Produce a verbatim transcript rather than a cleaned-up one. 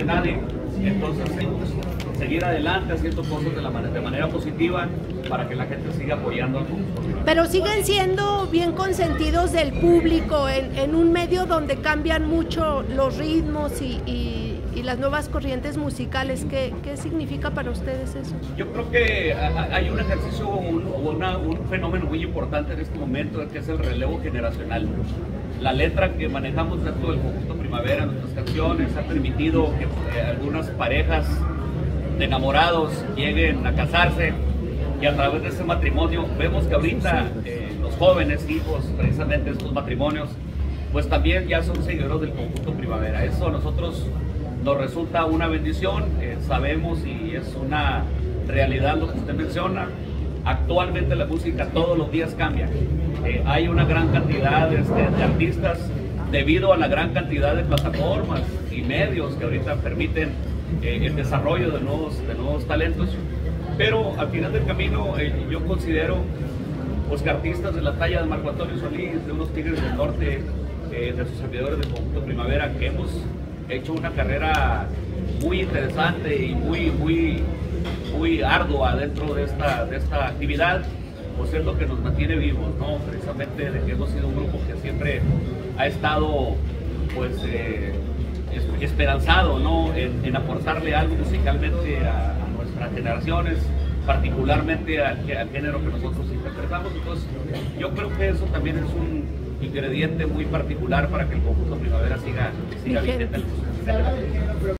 de nadie. Entonces, seguir adelante haciendo cosas de, la manera, de manera positiva para que la gente siga apoyando al conjunto. Pero siguen siendo bien consentidos del público en, en un medio donde cambian mucho los ritmos y, y, y las nuevas corrientes musicales. ¿Qué, ¿Qué significa para ustedes eso? Yo creo que hay un ejercicio, un, una, un fenómeno muy importante en este momento, que es el relevo generacional. La letra que manejamos dentro del conjunto Primavera, nuestras canciones, ha permitido que eh, algunas parejas de enamorados lleguen a casarse, y a través de ese matrimonio vemos que ahorita eh, los jóvenes hijos precisamente de estos matrimonios pues también ya son seguidores del conjunto Primavera. Eso a nosotros nos resulta una bendición. Eh, sabemos y es una realidad lo que usted menciona. Actualmente la música todos los días cambia. Eh, hay una gran cantidad este, de artistas debido a la gran cantidad de plataformas y medios que ahorita permiten eh, el desarrollo de nuevos, de nuevos talentos. Pero al final del camino eh, yo considero pues, que artistas de la talla de Marco Antonio Solís, de unos Tigres del Norte, eh, de sus servidores del conjunto Primavera, que hemos hecho una carrera muy interesante y muy, muy, muy ardua dentro de esta, de esta actividad, pues es lo que nos mantiene vivos, ¿no? Precisamente de que hemos sido un grupo que siempre ha estado pues eh, esperanzado, ¿no? en, en aportarle algo musicalmente a, a nuestras generaciones, particularmente al, al género que nosotros interpretamos. Entonces yo creo que eso también es un ingrediente muy particular para que el conjunto Primavera siga, siga vigente.